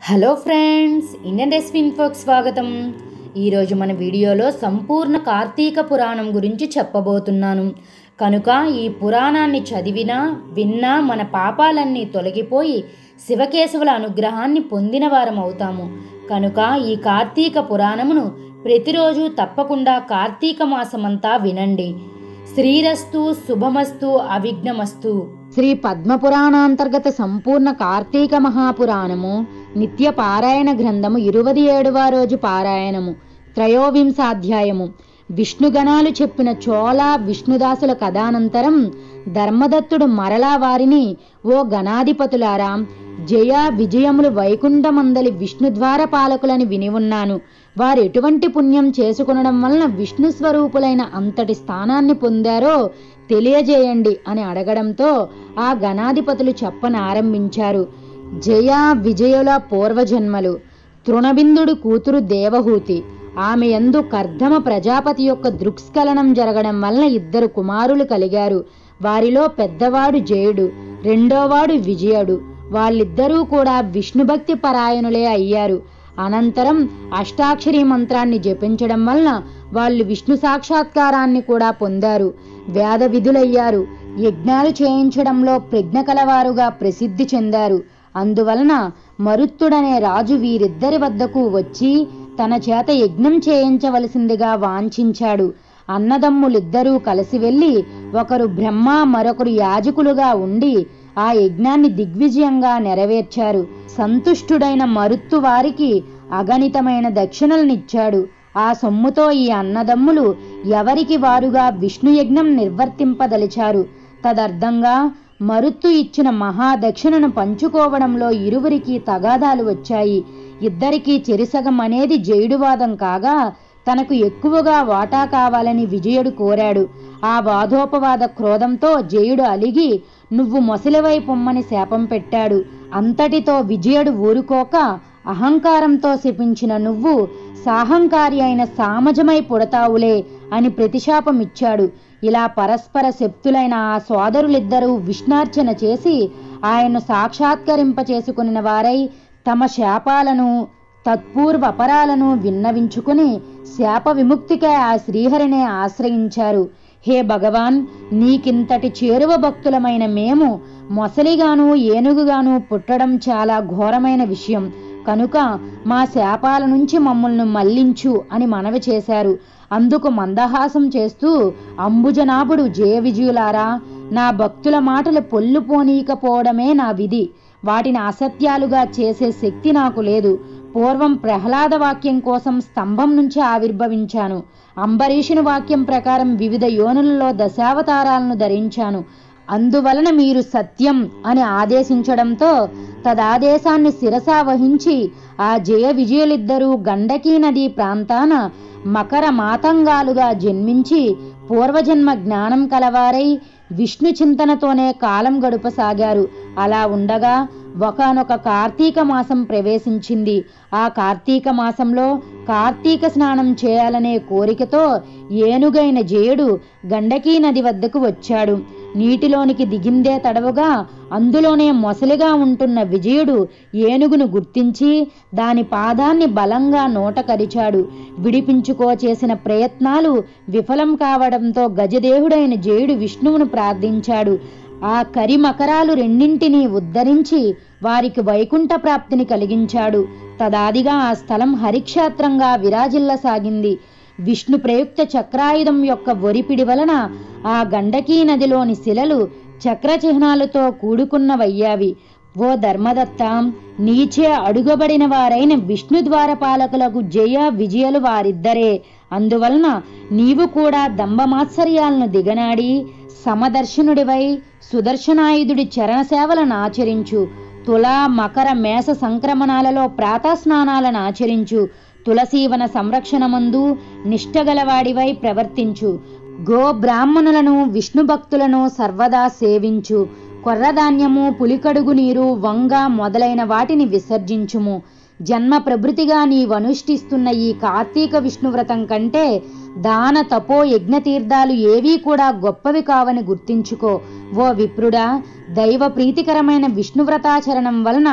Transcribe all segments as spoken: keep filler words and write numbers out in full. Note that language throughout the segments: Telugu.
హలో ఫ్రెండ్స్, ఇండియన్ రెసిపీ ఇన్ఫోకి స్వాగతం. ఈరోజు మన వీడియోలో సంపూర్ణ కార్తీక పురాణం గురించి చెప్పబోతున్నాను. కనుక ఈ పురాణాన్ని చదివినా విన్నా మన పాపాలన్నీ తొలగిపోయి శివకేశవుల అనుగ్రహాన్ని పొందిన వారం అవుతాము. కనుక ఈ కార్తీక పురాణమును ప్రతిరోజు తప్పకుండా కార్తీక మాసమంతా వినండి. శ్రీరస్తు, శుభమస్తు, అవిఘ్నమస్తు. శ్రీ పద్మపురాణాంతర్గత సంపూర్ణ కార్తీక మహాపురాణము నిత్య పారాయణ గ్రంథము ఇరవై ఏడవ రోజు పారాయణము త్రయోవింశాధ్యాయము. విష్ణుగణాలు చెప్పిన చోళ విష్ణుదాసుల కథానంతరం ధర్మదత్తుడు మరలా వారిని, ఓ గణాధిపతులారా, జయ విజయములు వైకుంఠమందలి విష్ణుద్వార పాలకులని విని ఉన్నాను. వారు ఎటువంటి పుణ్యం చేసుకునడం వలన విష్ణు స్వరూపులైన అంతటి స్థానాన్ని పొందారో తెలియజేయండి అని అడగడంతో ఆ గణాధిపతులు చెప్పనారంభించారు. జయ విజయుల పూర్వజన్మలు. తృణబిందుడు కూతురు దేవహూతి. ఆమె యందు కర్ధమ ప్రజాపతి యొక్క దృక్స్ఖలనం జరగడం వలన ఇద్దరు కుమారులు కలిగారు. వారిలో పెద్దవాడు జయుడు, రెండోవాడు విజయుడు. వాళ్ళిద్దరూ కూడా విష్ణుభక్తి పరాయణులే అయ్యారు. అనంతరం అష్టాక్షరి మంత్రాన్ని జపించడం వలన వాళ్ళు విష్ణు సాక్షాత్కారాన్ని కూడా పొందారు. వేద విధులయ్యారు. యజ్ఞాలు చేయించడంలో ప్రజ్ఞ కలవారుగా ప్రసిద్ధి చెందారు. అందువలన మరుత్తుడనే రాజు వీరిద్దరి వద్దకు వచ్చి తన చేత యజ్ఞం చేయించవలసిందిగా వాంఛించాడు. అన్నదమ్ములిద్దరూ కలిసి వెళ్ళి ఒకరు బ్రహ్మ మరొకరు యాజకులుగా ఉండి ఆ యజ్ఞాన్ని దిగ్విజయంగా నెరవేర్చారు. సంతుష్టుడైన మరుత్తు వారికి అగణితమైన దక్షిణలనిచ్చాడు. ఆ సొమ్ముతో ఈ అన్నదమ్ములు ఎవరికి వారుగా విష్ణు యజ్ఞం నిర్వర్తింపదలిచారు. తదర్థంగా మరుత్తు ఇచ్చిన మహాదక్షిణను పంచుకోవడంలో ఇరువురికి తగాదాలు వచ్చాయి. ఇద్దరికీ చెరిసగం అనేది జయుడువాదం కాగా తనకు ఎక్కువగా వాటా కావాలని విజయుడు కోరాడు. ఆ వాదోపవాద క్రోధంతో జయుడు అలిగి నువ్వు మొసలివై పొమ్మని శాపం పెట్టాడు. అంతటితో విజయుడు ఊరుకోక అహంకారంతో శపించిన నువ్వు సాహంకారి అయిన సామజమై పుడతావులే అని ప్రతిశాపమిచ్చాడు. ఇలా పరస్పర శక్తులైన ఆ సోదరులిద్దరూ విష్ణార్చన చేసి ఆయన్ను సాక్షాత్కరింప చేసుకుని వారై తమ శాపాలను తత్పూర్వ అపరాలను విన్నవించుకుని శాప విముక్తికై ఆ శ్రీహరినే ఆశ్రయించారు. హే భగవాన్, నీకింతటి చేరువ భక్తులమైన మేము మొసలిగాను ఏనుగుగాను పుట్టడం చాలా ఘోరమైన విషయం. కనుక మా శాపాల నుంచి మమ్మల్ని మళ్లించు అని మనవి చేశారు. అందుకు మందహాసం చేస్తూ అంబుజనాభుడు, జయ విజయులారా, నా భక్తుల మాటలు పొల్లు పోనీకపోవడమే నా విధి. వాటిని అసత్యాలుగా చేసే శక్తి నాకు లేదు. పూర్వం ప్రహ్లాద వాక్యం కోసం స్తంభం నుంచి ఆవిర్భవించాను. అంబరీషుని వాక్యం ప్రకారం వివిధ యోనులలో దశావతారాలను ధరించాను. అందువలన మీరు సత్యం అని ఆదేశించడంతో తదాదేశాన్ని శిరసా వహించి ఆ జయ విజయులిద్దరూ గండకీ నదీ ప్రాంతాన మకర మాతంగాలుగా జన్మించి పూర్వజన్మ జ్ఞానం కలవారై విష్ణు చింతనతోనే కాలం గడుపసాగారు. అలా ఉండగా ఒకనొక కార్తీక మాసం ప్రవేశించింది. ఆ కార్తీక మాసంలో కార్తీక స్నానం చేయాలనే కోరికతో ఏనుగైన జయుడు గండకీ నది వద్దకు వచ్చాడు. నీటిలోనికి దిగిందే తడవుగా అందులోనే మొసలిగా ఉంటున్న విజయుడు ఏనుగును గుర్తించి దాని పాదాన్ని బలంగా నోట కరిచాడు. విడిపించుకో చేసిన ప్రయత్నాలు విఫలం కావడంతో గజదేహుడైన జయుడు విష్ణువును ప్రార్థించాడు. ఆ కరిమకరాలు రెండింటినీ ఉద్ధరించి వారికి వైకుంఠ ప్రాప్తిని కలిగించాడు. తదాదిగా ఆ స్థలం హరిక్షేత్రంగా విరాజిల్లసాగింది. విష్ణు ప్రయుక్త చక్రాయుధం యొక్క ఒరిపిడి వలన ఆ గండకీ నదిలోని శిలలు చక్ర చిహ్నాలతో కూడుకున్నవయ్యావి. ఓ ధర్మదత్త, నీచే అడుగబడిన వారైన విష్ణు ద్వారపాలకులకు జయ విజయులు వారిద్దరే. అందువలన నీవు కూడా దంభమాత్సర్యాలను దిగనాడి సమదర్శనుడివై సుదర్శనాయుధుడి చరణ సేవలను ఆచరించు. తులా మకర మేష సంక్రమణాలలో ప్రాతస్నానాలను ఆచరించు. తులసీవన సంరక్షణమందు నిష్టగలవాడివై ప్రవర్తించు. గో బ్రాహ్మణులను విష్ణు భక్తులను సర్వదా సేవించు. కొర్రధాన్యము, పులికడుగు నీరు, వంగ మొదలైన వాటిని విసర్జించుము. జన్మ ప్రభృతిగా నీవనుష్ఠిస్తున్న ఈ కార్తీక విష్ణువ్రతం కంటే దాన తపో యజ్ఞతీర్థాలు ఏవీ కూడా గొప్పవి కావని గుర్తించుకో. ఓ విప్రుడా, దైవ ప్రీతికరమైన విష్ణువ్రతాచరణం వలన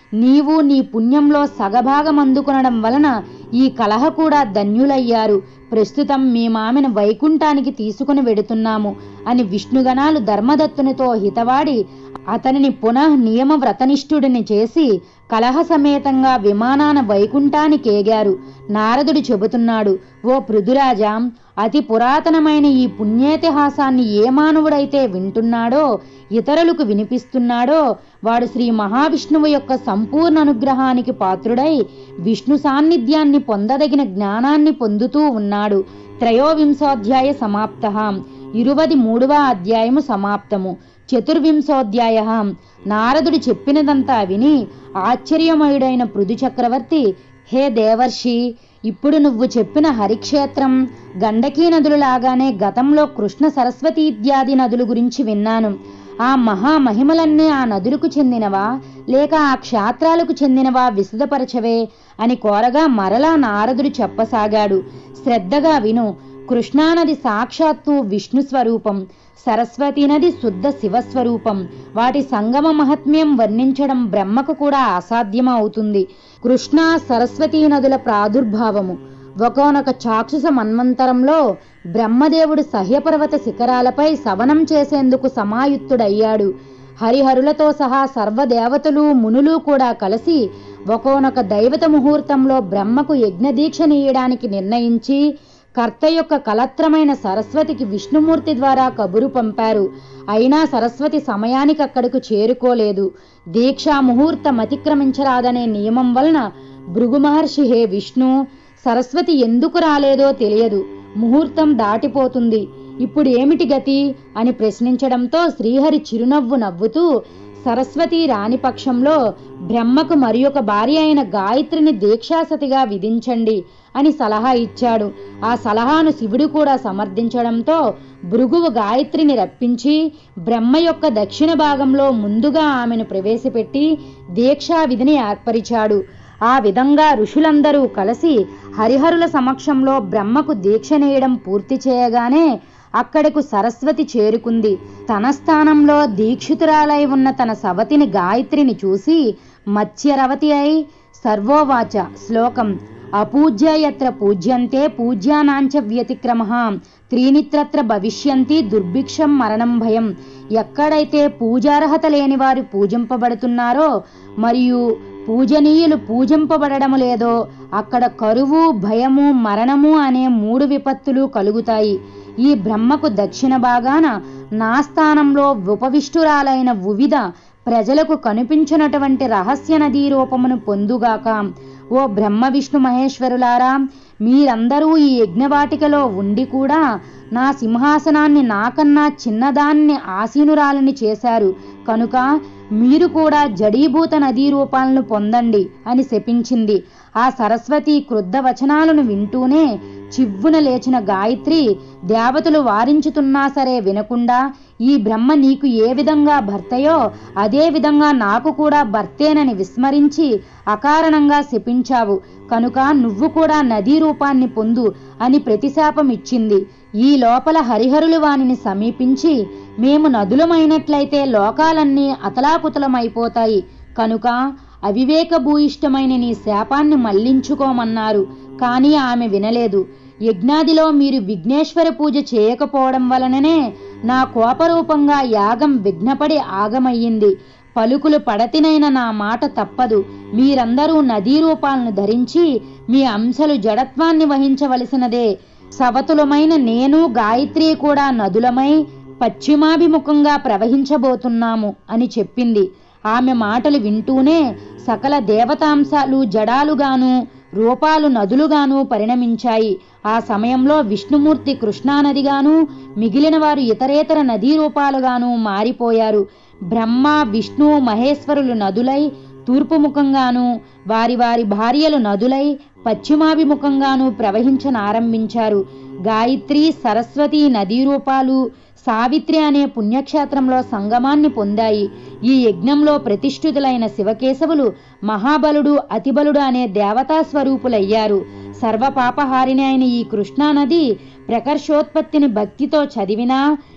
నీవు నీ పుణ్యంలో సగభాగం అందుకొనడం వలన ఈ కలహ కూడా ధన్యులయ్యారు. ప్రస్తుతం మేమామెను వైకుంఠానికి తీసుకుని వెడుతున్నాము అని విష్ణుగణాలు ధర్మదత్తునితో హితవాడి అతనిని పునః నియమ వ్రతనిష్ఠుడిని చేసి కలహ సమేతంగా విమానాన వైకుంఠానికేగారు. నారదుడు చెబుతున్నాడు, ఓ పృథురాజా, అతి పురాతనమైన ఈ పుణ్యేతిహాసాన్ని ఏ మానవుడైతే వింటున్నాడో, ఇతరులకు వినిపిస్తున్నాడో, వాడు శ్రీ మహావిష్ణువు యొక్క సంపూర్ణ అనుగ్రహానికి పాత్రుడై విష్ణు సాన్నిధ్యాన్ని పొందదగిన జ్ఞానాన్ని పొందుతూ ఉన్నాడు. త్రయోవింశోధ్యాయ సమాప్త. ఇరువది మూడవ అధ్యాయము సమాప్తము. చతుర్వింశోధ్యాయ. నారదుడు చెప్పినదంతా విని ఆశ్చర్యమయుడైన పృథు చక్రవర్తి, హే దేవర్షి, ఇప్పుడు నువ్వు చెప్పిన హరిక్షేత్రం, గండకీ నదులు లాగానే గతంలో కృష్ణ సరస్వతి ఇత్యాది నదుల గురించి విన్నాను. ఆ మహామహిమలన్నీ ఆ నదులకు చెందినవా లేక ఆ క్షేత్రాలకు చెందినవా విశదపరచవే అని కోరగా మరలా నారదుడు చెప్పసాగాడు. శ్రద్ధగా విను. కృష్ణానది సాక్షాత్తు విష్ణు స్వరూపం, సరస్వతీ నది శుద్ధ శివస్వరూపం. వాటి సంగమ మహత్మ్యం వర్ణించడం బ్రహ్మకు కూడా అసాధ్యం అవుతుంది. కృష్ణా సరస్వతీ నదుల ప్రాదుర్భావము. ఒకనొక చాక్షుష మన్వంతరంలో బ్రహ్మదేవుడు సహ్యపర్వత శిఖరాలపై సవనం చేసేందుకు సమాయుక్తుడయ్యాడు. హరిహరులతో సహా సర్వదేవతలు మునులు కూడా కలిసి ఒకనొక దైవత ముహూర్తంలో బ్రహ్మకు యజ్ఞదీక్ష నీయడానికి నిర్ణయించి కర్త యొక్క కలత్రమైన సరస్వతికి విష్ణుమూర్తి ద్వారా కబురు పంపారు. అయినా సరస్వతి సమయానికి అక్కడకు చేరుకోలేదు. దీక్షా ముహూర్తం అతిక్రమించరాదనే నియమం వలన భృగు మహర్షి, హే విష్ణు, సరస్వతి ఎందుకు రాలేదో తెలియదు, ముహూర్తం దాటిపోతుంది, ఇప్పుడు ఏమిటి గతి అని ప్రశ్నించడంతో శ్రీహరి చిరునవ్వు నవ్వుతూ, సరస్వతి రాని పక్షంలో బ్రహ్మకు మరి ఒక భార్య అయిన గాయత్రిని దీక్షాసతిగా విధించండి అని సలహా ఇచ్చాడు. ఆ సలహాను శివుడు కూడా సమర్థించడంతో భృగువు గాయత్రిని రప్పించి బ్రహ్మ యొక్క దక్షిణ భాగంలో ముందుగా ఆమెను ప్రవేశపెట్టి దీక్షా విధిని ఏర్పరిచాడు. ఆ విధంగా ఋషులందరూ కలిసి హరిహరుల సమక్షంలో బ్రహ్మకు దీక్ష నేయడం పూర్తి చేయగానే అక్కడకు సరస్వతి చేరుకుంది. తన స్థానంలో దీక్షితురాలై ఉన్న తన సవతిని గాయత్రిని చూసి మత్స్యరవతి అయి సర్వోవాచ. శ్లోకం. అపూజ్య యత్ర పూజ్యంతే పూజ్యానాంచ వ్యతిక్రమః త్రీనిత్రత్ర భవిష్యంతి దుర్భిక్షం మరణం భయం. ఎక్కడైతే పూజార్హత లేని వారు పూజింపబడుతున్నారో మరియు పూజనీయులు పూజింపబడడం లేదో అక్కడ కరువు, భయము, మరణము అనే మూడు విపత్తులు కలుగుతాయి. ఈ బ్రహ్మకు దక్షిణ భాగాన నా స్థానంలో ఉపవిష్టురాలైన వివిధ ప్రజలకు కనిపించినటువంటి రహస్య నదీ రూపమును పొందుగాక. ఓ బ్రహ్మ విష్ణు మహేశ్వరులారా, మీరందరూ ఈ యజ్ఞవాటికలో ఉండి కూడా నా సింహాసనాన్ని నాకన్నా చిన్నదాన్ని ఆసీనురాలని చేశారు కనుక మీరు కూడా జడీభూత నదీ రూపాలను పొందండి అని శపించింది. ఆ సరస్వతి క్రుద్ధ వచనాలను వింటూనే చివ్వున లేచిన గాయత్రి దేవతలు వారించుతున్నా సరే వినకుండా, ఈ బ్రహ్మ నీకు ఏ విధంగా భర్తయో అదే విధంగా నాకు కూడా భర్తేనని విస్మరించి అకారణంగా శపించావు కనుక నువ్వు కూడా నదీ రూపాన్ని పొందు అని ప్రతిశాపం ఇచ్చింది. ఈ లోపల హరిహరులు వానిని సమీపించి, మేము నదులమైనట్లయితే లోకాలన్నీ అతలాకుతలమైపోతాయి కనుక అవివేకభూయిష్టమైన నీ శాపాన్ని మళ్లించుకోమన్నారు. కానీ ఆమె వినలేదు. యజ్ఞాదిలో మీరు విఘ్నేశ్వర పూజ చేయకపోవడం వలననే నా కోపరూపంగా యాగం విఘ్నపడి ఆగమయ్యింది. పలుకులు పడతినైన నా మాట తప్పదు. మీరందరూ నదీ రూపాలను ధరించి మీ అంశలు జడత్వాన్ని వహించవలసినదే. సవతులమైన నేను గాయత్రి కూడా నదులమై పశ్చిమాభిముఖంగా ప్రవహించబోతున్నాము అని చెప్పింది. ఆమె మాటలు వింటూనే సకల దేవతాంశాలు జడాలుగాను రూపాలు నదులుగాను పరిణమించాయి. ఆ సమయంలో విష్ణుమూర్తి కృష్ణానదిగాను మిగిలిన వారు ఇతరేతర నదీ రూపాలుగాను మారిపోయారు. బ్రహ్మ, విష్ణు, మహేశ్వరులు నదులై తూర్పుముఖంగాను వారి వారి భార్యలు నదులై పశ్చిమాభిముఖంగాను ప్రవహించనారంభించారు. గాయత్రి, సరస్వతి నదీ రూపాలు సావిత్రి అనే పుణ్యక్షేత్రంలో సంగమాన్ని పొందాయి. ఈ యజ్ఞంలో ప్రతిష్ఠితులైన శివకేశవులు మహాబలుడు, అతిబలుడు అనే దేవతా స్వరూపులయ్యారు. సర్వపాపహారిణి అయిన ఈ కృష్ణానది ప్రకర్షోత్పత్తిని భక్తితో చదివినా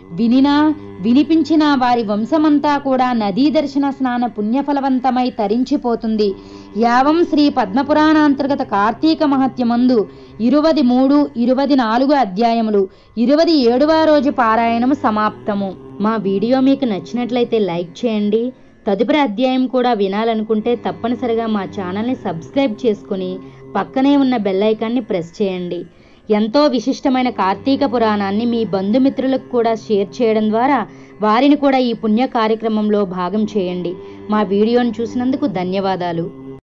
వినినా వినిపించిన వారి వంశమంతా కూడా నదీ దర్శన స్నాన పుణ్యఫలవంతమై తరించిపోతుంది. యావం శ్రీ పద్మపురాణాంతర్గత కార్తీక మహత్యమందు ఇరువది మూడు ఇరువది నాలుగు అధ్యాయములు ఇరువది ఏడవ రోజు పారాయణము సమాప్తము. మా వీడియో మీకు నచ్చినట్లయితే లైక్ చేయండి. తదుపరి అధ్యాయం కూడా వినాలనుకుంటే తప్పనిసరిగా మా ఛానల్ని సబ్స్క్రైబ్ చేసుకుని పక్కనే ఉన్న బెల్ ఐకాన్ని ప్రెస్ చేయండి. ఎంతో విశిష్టమైన కార్తీక పురాణాన్ని మీ బంధుమిత్రులకు కూడా షేర్ చేయడం ద్వారా వారిని కూడా ఈ పుణ్య కార్యక్రమంలో భాగం చేయండి. మా వీడియోను చూసినందుకు ధన్యవాదాలు.